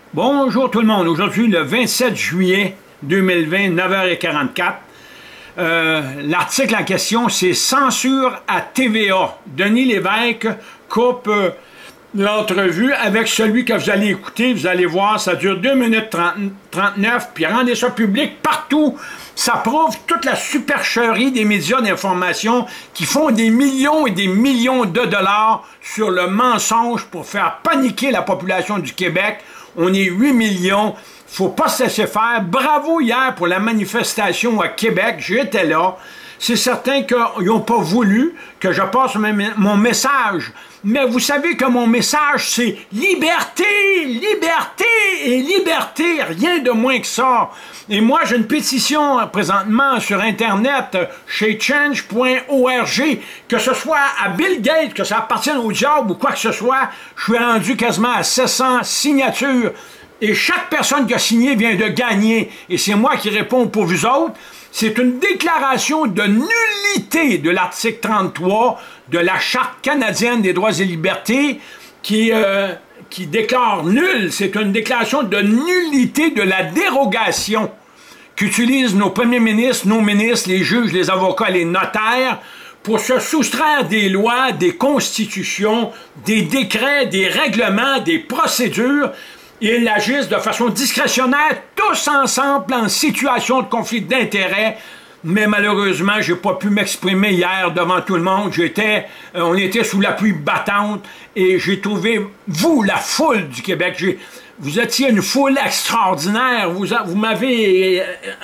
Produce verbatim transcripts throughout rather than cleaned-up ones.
Bonjour tout le monde. Aujourd'hui, le vingt-sept juillet deux mille vingt, neuf heures quarante-quatre. Euh, L'article en question, c'est « Censure à T V A ». Denis Lévesque coupe euh, l'entrevue avec celui que vous allez écouter. Vous allez voir, ça dure deux minutes trente-neuf, puis rendez ça public partout. Ça prouve toute la supercherie des médias d'information qui font des millions et des millions de dollars sur le mensonge pour faire paniquer la population du Québec. On est huit millions. Faut pas se laisser faire. Bravo hier pour la manifestation à Québec. J'étais là. C'est certain qu'ils n'ont pas voulu que je passe mon message. Mais vous savez que mon message, c'est liberté, liberté et liberté. Rien de moins que ça. Et moi, j'ai une pétition présentement sur Internet chez change point org. Que ce soit à Bill Gates, que ça appartienne au diable ou quoi que ce soit, je suis rendu quasiment à sept cents signatures. Et chaque personne qui a signé vient de gagner. Et c'est moi qui réponds pour vous autres. C'est une déclaration de nullité de l'article trente-trois de la Charte canadienne des droits et libertés qui, euh, qui déclare nul. C'est une déclaration de nullité de la dérogation qu'utilisent nos premiers ministres, nos ministres, les juges, les avocats, les notaires pour se soustraire des lois, des constitutions, des décrets, des règlements, des procédures. Ils agissent de façon discrétionnaire, tous ensemble en situation de conflit d'intérêts. Mais malheureusement, j'ai pas pu m'exprimer hier devant tout le monde. J'étais, euh, on était sous la pluie battante et j'ai trouvé, vous, la foule du Québec, vous étiez une foule extraordinaire. Vous, vous m'avez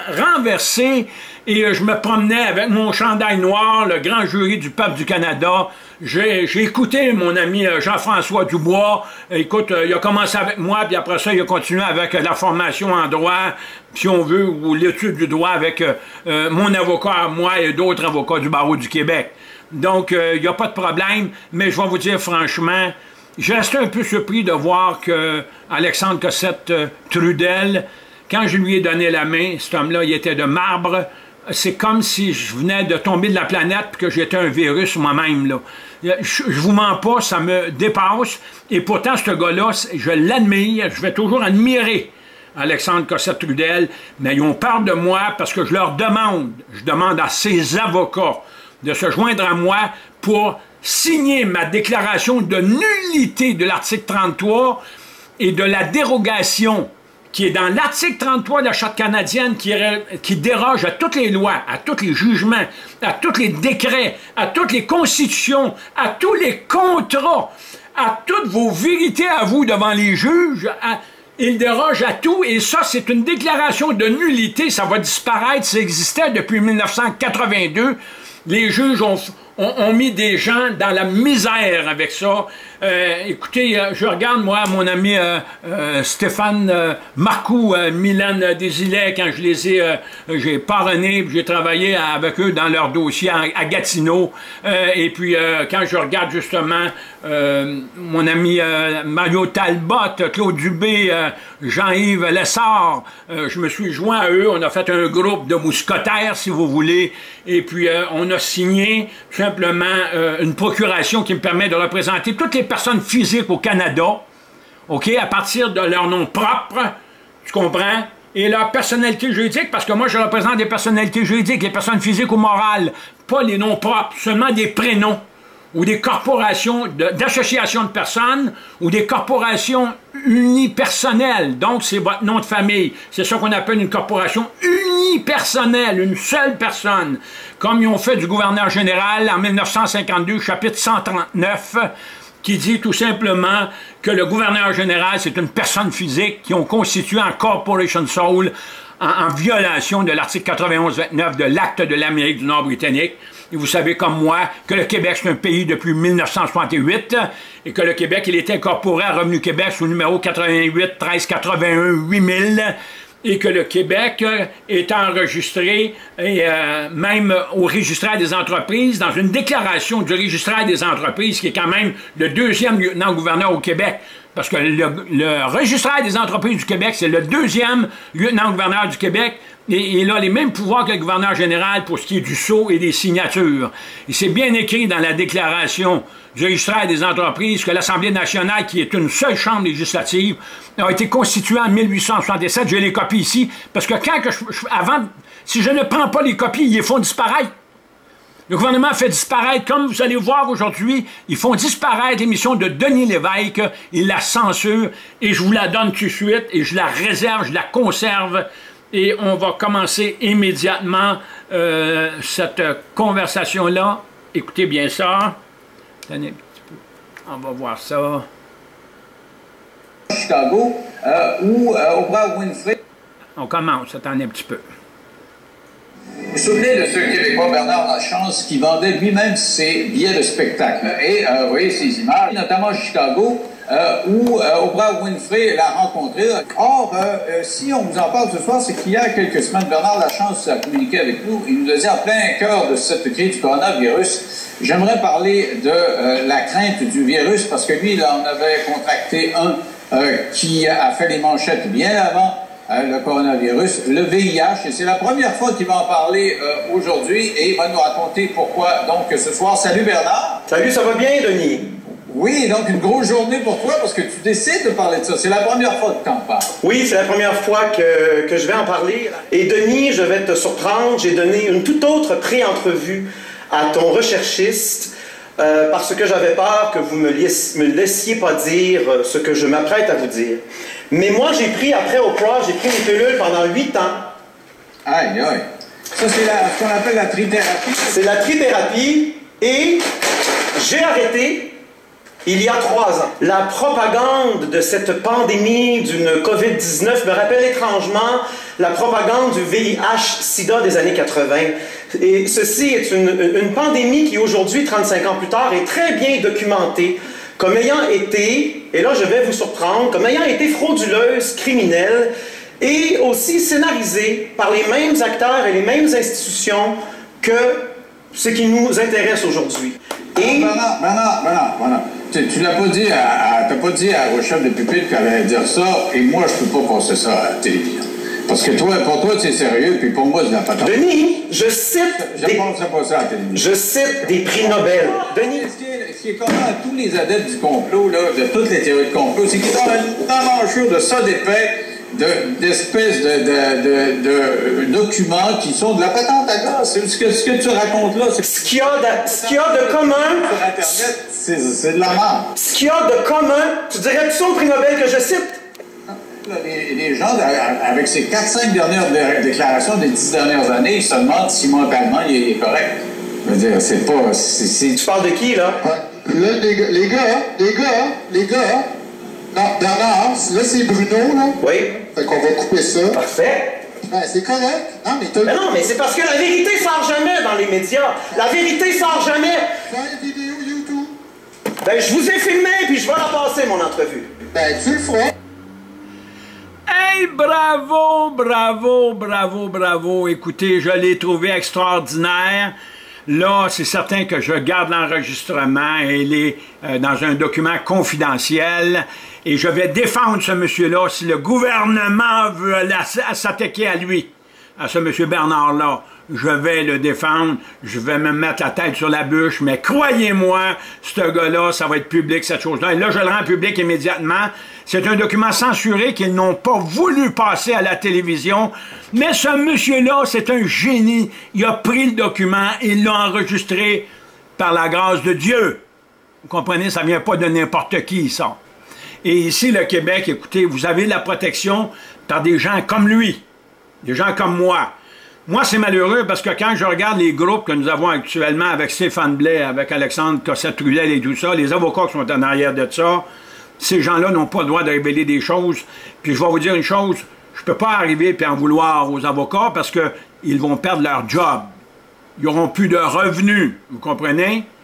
renversé et je me promenais avec mon chandail noir, le grand jury du peuple du Canada. J'ai écouté mon ami Jean-François Dubois. Écoute, il a commencé avec moi, puis après ça, il a continué avec la formation en droit, si on veut, ou l'étude du droit avec euh, mon avocat, moi et d'autres avocats du barreau du Québec. Donc, il euh, n'y a pas de problème, mais je vais vous dire franchement, j'ai resté un peu surpris de voir que Alexandre Cossette-Trudel, quand je lui ai donné la main, cet homme-là, il était de marbre. C'est comme si je venais de tomber de la planète et que j'étais un virus moi-même, là. Je, je vous mens pas, ça me dépasse. Et pourtant, ce gars-là, je l'admire, je vais toujours admirer Alexandre Cossette-Trudel, mais ils ont peur de moi parce que je leur demande, je demande à ces avocats de se joindre à moi pour signer ma déclaration de nullité de l'article trente-trois et de la dérogation qui est dans l'article trente-trois de la Charte canadienne, qui, qui déroge à toutes les lois, à tous les jugements, à tous les décrets, à toutes les constitutions, à tous les contrats, à toutes vos vérités à vous devant les juges. À, il déroge à tout, et ça, c'est une déclaration de nullité. Ça va disparaître. Ça existait depuis mille neuf cent quatre-vingt-deux. Les juges ont... On, on mis des gens dans la misère avec ça. Euh, écoutez, euh, je regarde, moi, mon ami euh, euh, Stéphane euh, Marcoux, euh, Milan Desilets, quand je les ai, euh, j'ai parrainé, j'ai travaillé avec eux dans leur dossier à, à Gatineau. Euh, et puis, euh, quand je regarde justement euh, mon ami euh, Mario Talbot, Claude Dubé, euh, Jean-Yves Lessard, euh, je me suis joint à eux. On a fait un groupe de mousquetaires, si vous voulez. Et puis, euh, on a signé simplement euh, une procuration qui me permet de représenter toutes les personnes physiques au Canada, OK, à partir de leur nom propre, tu comprends, et leur personnalité juridique, parce que moi, je représente des personnalités juridiques, les personnes physiques ou morales, pas les noms propres, seulement des prénoms, ou des corporations d'associations de, de personnes, ou des corporations unipersonnelles. Donc, c'est votre nom de famille. C'est ça qu'on appelle une corporation unipersonnelle, une seule personne. Comme ils ont fait du gouverneur général en mille neuf cent cinquante-deux, chapitre cent trente-neuf, qui dit tout simplement que le gouverneur général, c'est une personne physique qui ont constitué en corporation sole en, en violation de l'article quatre-vingt-onze vingt-neuf de l'Acte de l'Amérique du Nord britannique. Et vous savez comme moi que le Québec, c'est un pays depuis mille neuf cent soixante-huit et que le Québec, il est incorporé à Revenu Québec sous le numéro quatre-vingt-huit treize quatre-vingt-un huit mille et que le Québec est enregistré et euh, même au registraire des entreprises, dans une déclaration du registraire des entreprises, qui est quand même le deuxième lieutenant-gouverneur au Québec. parce que le, le registraire des entreprises du Québec, c'est le deuxième lieutenant-gouverneur du Québec, et il a les mêmes pouvoirs que le gouverneur général pour ce qui est du sceau et des signatures. Et c'est bien écrit dans la déclaration du registraire des entreprises que l'Assemblée nationale, qui est une seule chambre législative, a été constituée en mille huit cent soixante-dix-sept. J'ai les copies ici, parce que quand que je, je, avant, si je ne prends pas les copies, ils les font disparaître. Le gouvernement fait disparaître, comme vous allez voir aujourd'hui, ils font disparaître l'émission de Denis Lévesque, ils la censurent, et je vous la donne tout de suite, et je la réserve, je la conserve, et on va commencer immédiatement euh, cette conversation-là. Écoutez bien ça. Attendez un petit peu. On va voir ça. Chicago, euh, où euh, Oprah Winfrey... On commence, attendez un petit peu. Vous vous souvenez de ce Québécois Bernard Lachance qui vendait lui-même ses billets de spectacle. Et euh, vous voyez ces images, notamment à Chicago, euh, où euh, Oprah Winfrey l'a rencontré. Or, euh, euh, si on vous en parle ce soir, c'est qu'il y a quelques semaines, Bernard Lachance a communiqué avec nous. Il nous a dit en plein cœur de cette crise du coronavirus, j'aimerais parler de euh, la crainte du virus, parce que lui, il en avait contracté un euh, qui a fait les manchettes bien avant le coronavirus, le V I H, et c'est la première fois qu'il va en parler euh, aujourd'hui, et il va nous raconter pourquoi, donc, ce soir. Salut Bernard! Salut, ça va bien, Denis? Oui, donc une grosse journée pour toi, parce que tu décides de parler de ça. C'est la première fois que tu en parles. Oui, c'est la première fois que, que je vais en parler. Et Denis, je vais te surprendre, j'ai donné une toute autre pré-entrevue à ton recherchiste, euh, parce que j'avais peur que vous me, laiss me laissiez pas dire ce que je m'apprête à vous dire. Mais moi, j'ai pris, après Oprah, j'ai pris une pilule pendant huit ans. Aïe, aïe. Ça, c'est ce qu'on appelle la trithérapie. C'est la trithérapie, et j'ai arrêté il y a trois ans. La propagande de cette pandémie d'une COVID dix-neuf me rappelle étrangement la propagande du V I H sida des années quatre-vingt. Et ceci est une, une pandémie qui, aujourd'hui, trente-cinq ans plus tard, est très bien documentée comme ayant été, et là je vais vous surprendre, comme ayant été frauduleuse, criminelle, et aussi scénarisée par les mêmes acteurs et les mêmes institutions que ce qui nous intéresse aujourd'hui. Et... Bernard, Bernard, Bernard, Bernard, tu, tu l'as pas dit à, à t'as pas dit à Rochelle de Pupitre qu'elle allait dire ça, et moi je peux pas passer ça à la télévision. Parce que toi, pour toi, c'est sérieux, puis pour moi, c'est la patente. Denis, je cite... Je des... pense pas ça à la télévision. Je cite des prix Nobel. Denis... Ce qui est, ce qui est commun à tous les adeptes du complot, là, de toutes les théories de complot, c'est qu'ils ont une enmanchure de ça d'épais, d'espèces de, de, de, de, de documents qui sont de la patente à glace. Ce que, ce que tu racontes là, c'est... Ce qu'il y a de, ce qu'il y a de commun... Sur Internet, c'est de la merde. Ce qu'il y a de commun... Tu dirais que c'est au prix Nobel que je cite? Les, les gens, avec ces quatre cinq dernières déclarations des dix dernières années, ils se demandent si mentalement il est correct. Je veux dire, c'est pas... C est, c est... Tu parles de qui, là? Là, les, les gars, les gars, les gars... Non, Bernard, là, c'est Bruno, là. Oui. Fait qu'on va couper ça. Parfait. Ben, c'est correct. Non, mais t'as... Mais non, mais c'est parce que la vérité sort jamais dans les médias. La vérité sort jamais. Fais une vidéo YouTube. Ben, je vous ai filmé, puis je vais la passer, mon entrevue. Ben, tu le feras. Hey, bravo, bravo, bravo, bravo. Écoutez, je l'ai trouvé extraordinaire. Là, c'est certain que je garde l'enregistrement. Il est euh, dans un document confidentiel. Et je vais défendre ce monsieur-là si le gouvernement veut s'attaquer à lui, à ce monsieur Bernard-là. Je vais le défendre, je vais me mettre la tête sur la bûche, mais croyez-moi, ce gars-là, ça va être public, cette chose-là. Et là, je le rends public immédiatement. C'est un document censuré qu'ils n'ont pas voulu passer à la télévision. Mais ce monsieur-là, c'est un génie. Il a pris le document et il l'a enregistré par la grâce de Dieu. Vous comprenez, ça ne vient pas de n'importe qui, ça. Et ici, le Québec, écoutez, vous avez la protection par des gens comme lui, des gens comme moi. Moi, c'est malheureux parce que quand je regarde les groupes que nous avons actuellement avec Stéphane Blais, avec Alexandre Cossette-Trudel et tout ça, les avocats qui sont en arrière de ça, ces gens-là n'ont pas le droit de révéler des choses. Puis je vais vous dire une chose, je ne peux pas arriver et en vouloir aux avocats parce qu'ils vont perdre leur job. Ils n'auront plus de revenus, vous comprenez?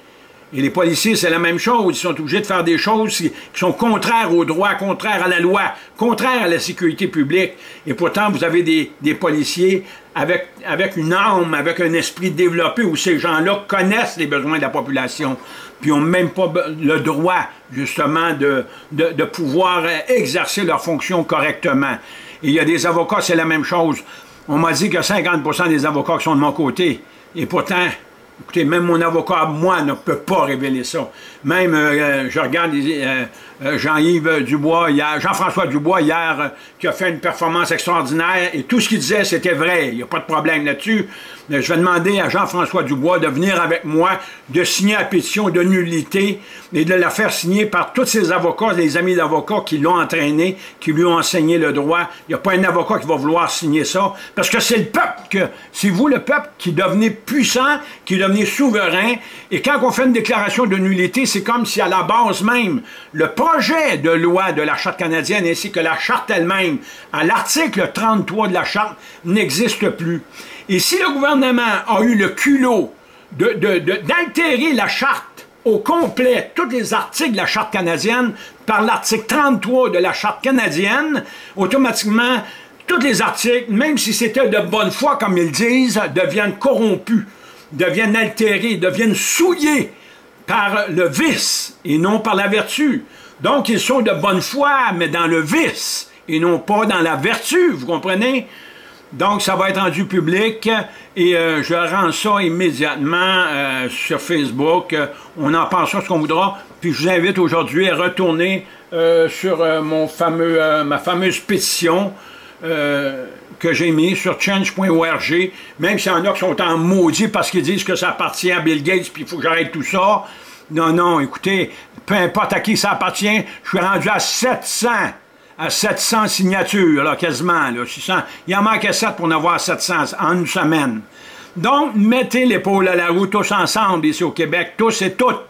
Et les policiers, c'est la même chose. Ils sont obligés de faire des choses qui sont contraires au droit, contraires à la loi, contraires à la sécurité publique. Et pourtant, vous avez des, des policiers avec, avec une âme, avec un esprit développé où ces gens-là connaissent les besoins de la population, puis n'ont même pas le droit, justement, de, de, de pouvoir exercer leurs fonctions correctement. Et il y a des avocats, c'est la même chose. On m'a dit que cinquante pour cent des avocats qui sont de mon côté. Et pourtant... Écoutez, même mon avocat, moi, ne peut pas révéler ça. Même, euh, je regarde euh, euh, Jean-Yves Dubois, hier, Jean-François Dubois, hier, euh, qui a fait une performance extraordinaire, et tout ce qu'il disait, c'était vrai. Il n'y a pas de problème là-dessus. Je vais demander à Jean-François Dubois de venir avec moi, de signer la pétition de nullité, et de la faire signer par tous ses avocats, les amis d'avocats qui l'ont entraîné, qui lui ont enseigné le droit. Il n'y a pas un avocat qui va vouloir signer ça, parce que c'est le peuple, que c'est vous, le peuple, qui devenez puissant, qui devenez souverain, et quand on fait une déclaration de nullité, c'est comme si à la base même, le projet de loi de la Charte canadienne, ainsi que la Charte elle-même, à l'article trente-trois de la Charte, n'existe plus. Et si le gouvernement a eu le culot de, de, de, d'altérer la Charte au complet, tous les articles de la Charte canadienne, par l'article trente-trois de la Charte canadienne, automatiquement, tous les articles, même si c'était de bonne foi, comme ils disent, deviennent corrompus, deviennent altérés, deviennent souillés par le vice et non par la vertu. Donc, ils sont de bonne foi, mais dans le vice et non pas dans la vertu, vous comprenez? Donc, ça va être rendu public et euh, je rends ça immédiatement euh, sur Facebook. On en pensera ce qu'on voudra. Puis, je vous invite aujourd'hui à retourner euh, sur euh, mon fameux, euh, ma fameuse pétition euh, que j'ai mise sur change point org. Même s'il y en a qui sont en maudit parce qu'ils disent que ça appartient à Bill Gates puis il faut que j'arrête tout ça. Non, non, écoutez, peu importe à qui ça appartient, je suis rendu à sept cents. À sept cents signatures, là, quasiment, là, six cents. Il en manquait sept pour en avoir sept cents en une semaine. Donc, mettez l'épaule à la roue tous ensemble ici au Québec, tous et toutes.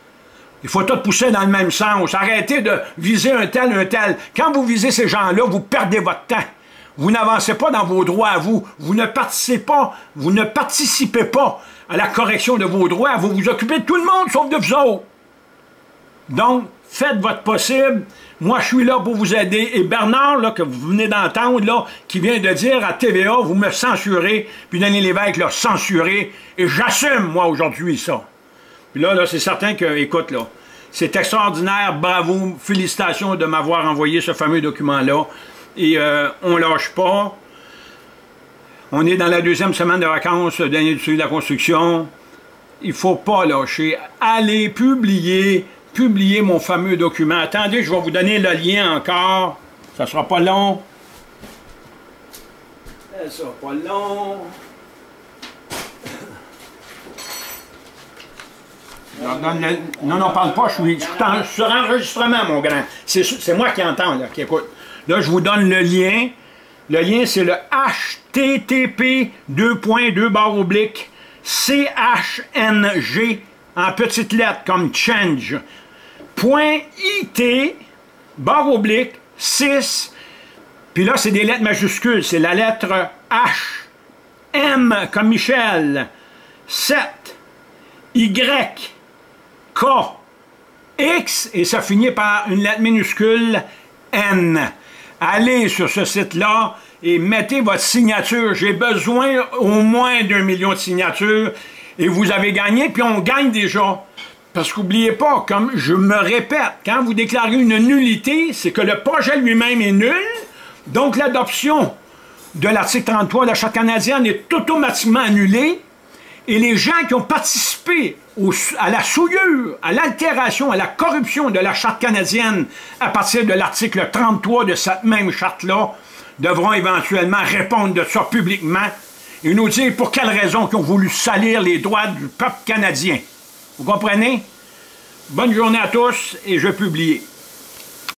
Il faut tout pousser dans le même sens. Arrêtez de viser un tel, un tel. Quand vous visez ces gens-là, vous perdez votre temps. Vous n'avancez pas dans vos droits à vous. Vous ne participez pas, vous ne participez pas à la correction de vos droits. Vous vous occupez de tout le monde, sauf de vous autres. Donc, faites votre possible. Moi, je suis là pour vous aider. Et Bernard, là, que vous venez d'entendre, là, qui vient de dire à T V A, vous me censurez, puis Denis Lévesque l'a censuré, et j'assume, moi, aujourd'hui, ça. Puis là, là c'est certain que, écoute, là, c'est extraordinaire, bravo, félicitations de m'avoir envoyé ce fameux document-là. Et euh, on lâche pas. On est dans la deuxième semaine de vacances de l'industrie de la construction. Il faut pas lâcher. Allez publier publier mon fameux document. Attendez, je vais vous donner le lien encore. Ça ne sera pas long. Ça ne sera pas long. Non, non, parle pas, je suis, je suis en, sur enregistrement, mon grand. C'est moi qui entends, là, qui écoute. Là, je vous donne le lien. Le lien, c'est le H T T P deux point deux barre oblique C H N G en petites lettres comme change. Point I T, barre oblique, six, puis là, c'est des lettres majuscules, c'est la lettre H, M comme Michel, sept, Y, K, X, et ça finit par une lettre minuscule, N. Allez sur ce site-là et mettez votre signature. J'ai besoin au moins d'un million de signatures, et vous avez gagné, puis on gagne déjà. Parce qu'oubliez pas, comme je me répète, quand vous déclarez une nullité, c'est que le projet lui-même est nul, donc l'adoption de l'article trente-trois de la Charte canadienne est automatiquement annulée, et les gens qui ont participé au, à la souillure, à l'altération, à la corruption de la Charte canadienne à partir de l'article trente-trois de cette même charte-là, devront éventuellement répondre de ça publiquement et nous dire pour quelles raisons ils ont voulu salir les droits du peuple canadien. Vous comprenez? Bonne journée à tous et je vais publier.